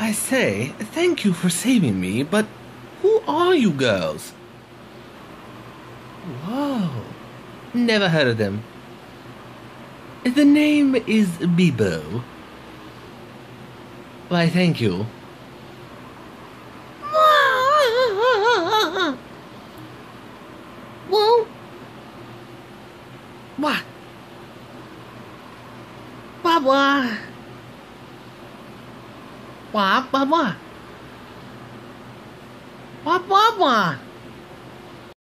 I say, thank you for saving me, but who are you girls? Whoa. Never heard of them. The name is Bebo. Why, thank you. Well, what? Baba. What, Baba? What, Baba?